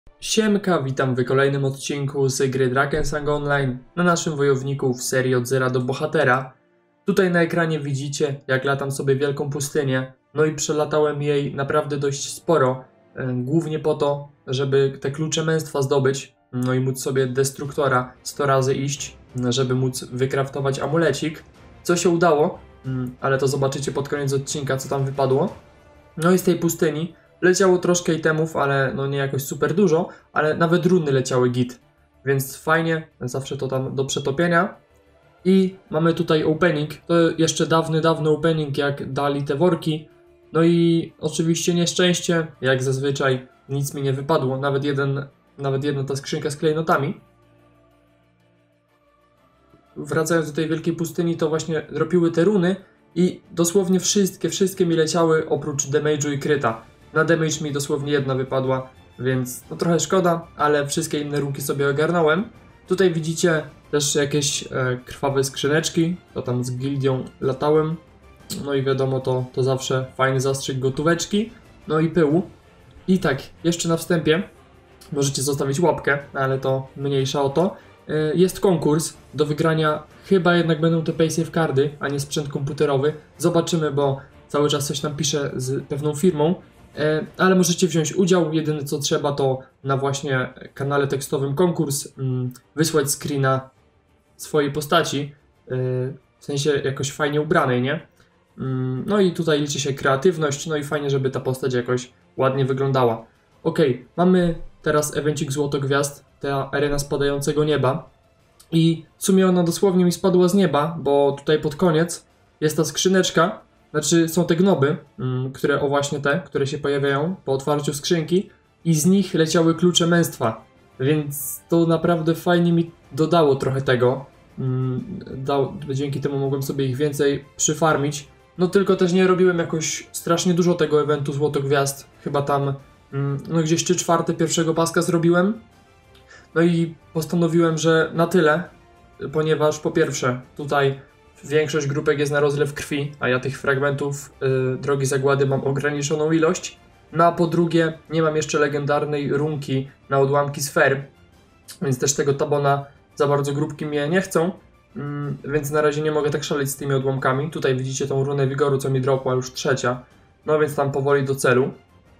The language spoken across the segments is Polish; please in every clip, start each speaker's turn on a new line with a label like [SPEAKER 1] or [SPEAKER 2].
[SPEAKER 1] Siemka, witam w kolejnym odcinku z gry Drakensang Online na naszym wojowniku w serii od zera do bohatera. Tutaj na ekranie widzicie, jak latam sobie wielką pustynię, no i przelatałem jej naprawdę dość sporo, głównie po to, żeby te klucze męstwa zdobyć, no i móc sobie destruktora 100 razy iść, żeby móc wykraftować amulecik, co się udało, ale to zobaczycie pod koniec odcinka, co tam wypadło. No i z tej pustyni leciało troszkę itemów, ale no nie jakoś super dużo, ale nawet runy leciały git. Więc fajnie, zawsze to tam do przetopienia. I mamy tutaj opening, to jeszcze dawny opening, jak dali te worki. No i oczywiście nieszczęście, jak zazwyczaj nic mi nie wypadło, nawet jedna ta skrzynka z klejnotami. Wracając do tej wielkiej pustyni, to właśnie dropiły te runy i dosłownie wszystkie mi leciały oprócz damage'u i kryta. Na damage mi dosłownie jedna wypadła, więc no trochę szkoda, ale wszystkie inne runki sobie ogarnąłem. Tutaj widzicie też jakieś krwawe skrzyneczki, to tam z gildią latałem. No i wiadomo, to zawsze fajny zastrzyk gotóweczki, no i pyłu. I tak, jeszcze na wstępie możecie zostawić łapkę, ale to mniejsza o to. Jest konkurs do wygrania, chyba jednak będą te paysafe cardy, a nie sprzęt komputerowy. Zobaczymy, bo cały czas coś tam piszę z pewną firmą. Ale możecie wziąć udział, jedyne co trzeba to na właśnie kanale tekstowym konkurs wysłać screena swojej postaci, w sensie jakoś fajnie ubranej, nie? No i tutaj liczy się kreatywność, no i fajnie, żeby ta postać jakoś ładnie wyglądała. Ok, mamy teraz evencik Złotogwiazd, ta arena spadającego nieba i w sumie ona dosłownie mi spadła z nieba, bo tutaj pod koniec jest ta skrzyneczka. Znaczy są te gnoby, które właśnie te, które się pojawiają po otwarciu skrzynki i z nich leciały klucze męstwa, więc to naprawdę fajnie mi dodało trochę tego, dzięki temu mogłem sobie ich więcej przyfarmić, no tylko też nie robiłem jakoś strasznie dużo tego eventu Złotogwiazd, chyba tam no gdzieś 3/4 pierwszego paska zrobiłem, no i postanowiłem, że na tyle, ponieważ po pierwsze tutaj większość grupek jest na rozlew krwi, a ja tych fragmentów Drogi Zagłady mam ograniczoną ilość. No a po drugie, nie mam jeszcze legendarnej runki na odłamki sfer, więc też tego tabona za bardzo grupki mnie nie chcą, więc na razie nie mogę tak szaleć z tymi odłamkami. Tutaj widzicie tą runę wigoru, co mi dropła, już trzecia, no więc tam powoli do celu.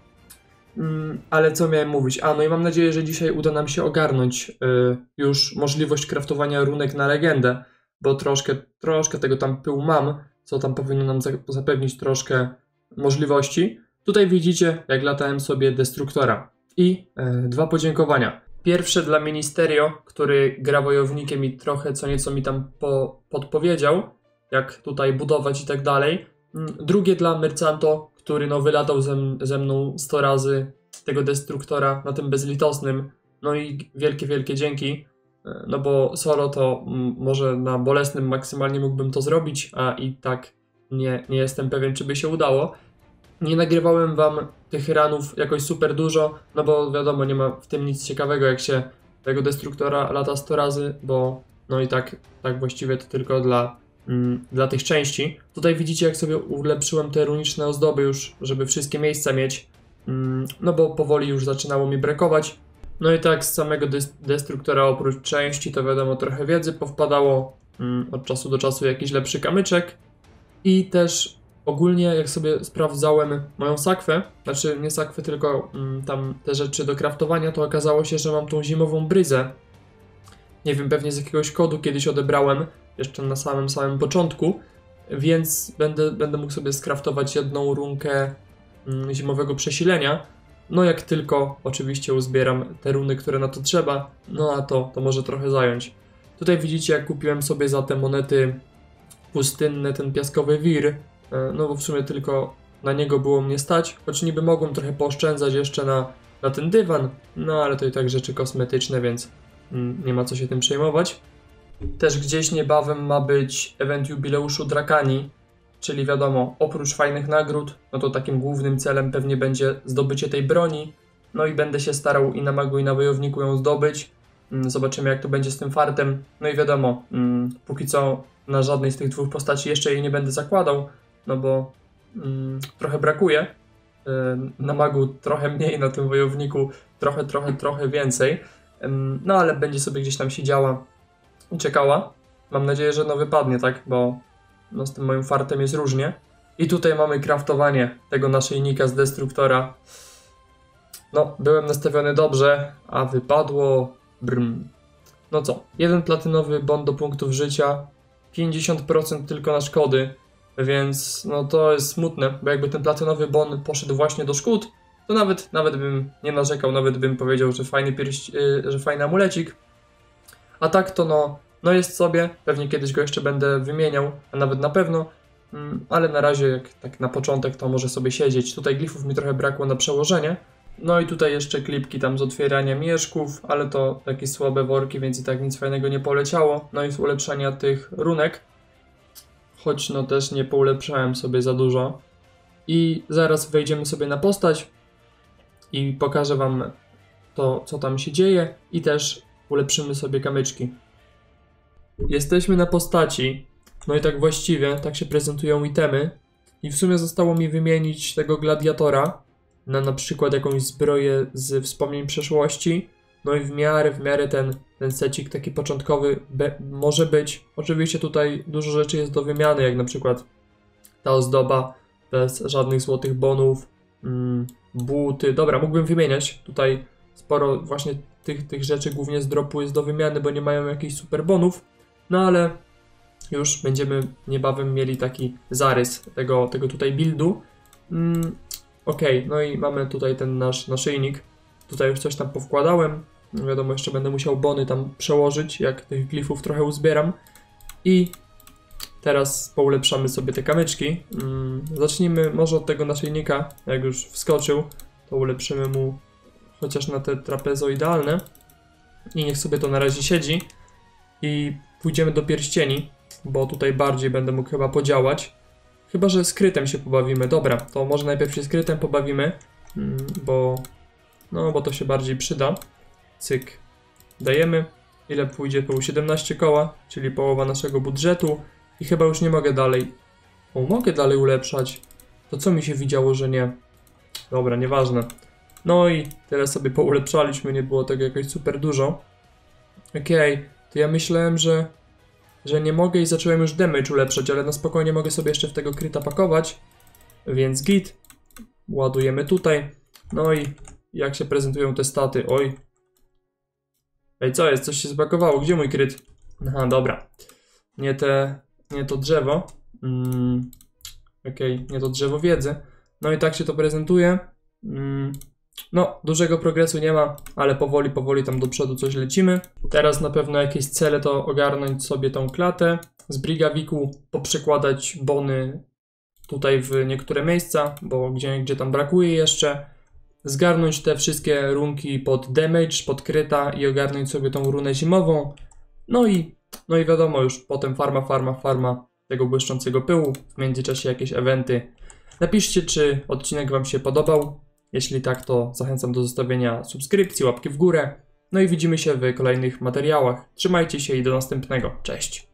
[SPEAKER 1] Ale co miałem mówić? No i mam nadzieję, że dzisiaj uda nam się ogarnąć już możliwość craftowania runek na legendę, bo troszkę tego tam pyłu mam, co tam powinno nam zapewnić troszkę możliwości. Tutaj widzicie, jak latałem sobie destruktora. I dwa podziękowania. Pierwsze dla Ministerio, który gra wojownikiem i trochę co nieco mi tam podpowiedział, jak tutaj budować i tak dalej. Drugie dla Mercanto, który no wylatał ze mną 100 razy tego destruktora na tym bezlitosnym. No i wielkie dzięki. No bo solo to może na bolesnym maksymalnie mógłbym to zrobić, a i tak nie jestem pewien, czy by się udało. Nie nagrywałem wam tych ranów jakoś super dużo, no bo wiadomo, nie ma w tym nic ciekawego, jak się tego destruktora lata 100 razy, bo no i tak właściwie to tylko dla tych części. Tutaj widzicie, jak sobie ulepszyłem te runiczne ozdoby już, żeby wszystkie miejsca mieć, no bo powoli już zaczynało mi brakować. No i tak z samego destruktora oprócz części to wiadomo trochę wiedzy powpadało, od czasu do czasu jakiś lepszy kamyczek i też ogólnie jak sobie sprawdzałem moją sakwę, znaczy nie sakwę tylko tam te rzeczy do craftowania, to okazało się, że mam tą zimową bryzę. Nie wiem, pewnie z jakiegoś kodu kiedyś odebrałem, jeszcze na samym początku, więc będę mógł sobie skraftować jedną runkę zimowego przesilenia. No jak tylko oczywiście uzbieram te runy, które na to trzeba, no a to może trochę zająć. Tutaj widzicie, jak kupiłem sobie za te monety pustynne ten piaskowy wir, no bo w sumie tylko na niego było mnie stać, choć niby mogłem trochę pooszczędzać jeszcze na ten dywan, no ale to i tak rzeczy kosmetyczne, więc nie ma co się tym przejmować. Też gdzieś niebawem ma być event jubileuszu Drakani, czyli wiadomo, oprócz fajnych nagród, no to takim głównym celem pewnie będzie zdobycie tej broni. No i będę się starał i na magu, i na wojowniku ją zdobyć. Zobaczymy, jak to będzie z tym fartem. No i wiadomo, póki co na żadnej z tych dwóch postaci jeszcze jej nie będę zakładał, no bo trochę brakuje. na magu trochę mniej, na tym wojowniku trochę więcej. No ale będzie sobie gdzieś tam siedziała i czekała. Mam nadzieję, że no wypadnie, tak? Bo no, z tym moim fartem jest różnie. I tutaj mamy craftowanie tego naszyjnika z destruktora. No, byłem nastawiony dobrze, a wypadło... Brm. No co, jeden platynowy bon do punktów życia, 50% tylko na szkody, więc no to jest smutne, bo jakby ten platynowy bon poszedł właśnie do szkód, to nawet bym nie narzekał, nawet bym powiedział, że fajny że fajny amulecik. A tak to no jest sobie, pewnie kiedyś go jeszcze będę wymieniał, a nawet na pewno, ale na razie jak tak na początek to może sobie siedzieć. Tutaj glifów mi trochę brakło na przełożenie. No i tutaj jeszcze klipki tam z otwierania mieszków, ale to takie słabe worki, więc i tak nic fajnego nie poleciało. No i z ulepszenia tych runek, choć no też nie poulepszałem sobie za dużo. I zaraz wejdziemy sobie na postać i pokażę wam to, co tam się dzieje i też ulepszymy sobie kamyczki. Jesteśmy na postaci, no i tak właściwie, tak się prezentują itemy i w sumie zostało mi wymienić tego gladiatora na przykład jakąś zbroję z wspomnień przeszłości, no i w miarę ten secik taki początkowy może być. Oczywiście tutaj dużo rzeczy jest do wymiany, jak na przykład ta ozdoba bez żadnych złotych bonów, buty, dobra, mógłbym wymieniać, tutaj sporo właśnie tych rzeczy głównie z dropu jest do wymiany, bo nie mają jakichś super bonów, no ale już będziemy niebawem mieli taki zarys tego tutaj buildu. Okej, no i mamy tutaj ten nasz naszyjnik. Tutaj już coś tam powkładałem. No wiadomo, jeszcze będę musiał bony tam przełożyć, jak tych glifów trochę uzbieram. I teraz poulepszamy sobie te kamyczki. Zacznijmy może od tego naszyjnika. Jak już wskoczył, to ulepszymy mu chociaż na te trapezoidalne. I niech sobie to na razie siedzi. I pójdziemy do pierścieni, bo tutaj bardziej będę mógł chyba podziałać. Chyba że skrytem się pobawimy. Dobra, to może najpierw się skrytem pobawimy, bo to się bardziej przyda. Cyk. Dajemy. Ile pójdzie? Pół 17 koła, czyli połowa naszego budżetu. I chyba już nie mogę dalej. O, mogę dalej ulepszać. To co mi się widziało, że nie? Dobra, nieważne. No i tyle sobie poulepszaliśmy, nie było tego jakoś super dużo. Okej, to ja myślałem, że nie mogę i zacząłem już damage ulepszać, ale na spokojnie mogę sobie jeszcze w tego kryta pakować. Więc git. Ładujemy tutaj. No i jak się prezentują te staty? Oj. Ej, co jest? Coś się zbagowało. Gdzie mój kryt? Aha, dobra. Nie to drzewo. Okej, nie to drzewo wiedzy. No i tak się to prezentuje. No, dużego progresu nie ma, ale powoli tam do przodu coś lecimy. Teraz na pewno jakieś cele to ogarnąć sobie tą klatę. Z Brigaviku poprzekładać bony tutaj w niektóre miejsca, bo gdzie tam brakuje jeszcze. Zgarnąć te wszystkie runki pod damage, pod kryta i ogarnąć sobie tą runę zimową. No i wiadomo już, potem farma tego błyszczącego pyłu. W międzyczasie jakieś eventy. Napiszcie, czy odcinek wam się podobał. Jeśli tak, to zachęcam do zostawienia subskrypcji, łapki w górę. No i widzimy się w kolejnych materiałach. Trzymajcie się i do następnego. Cześć!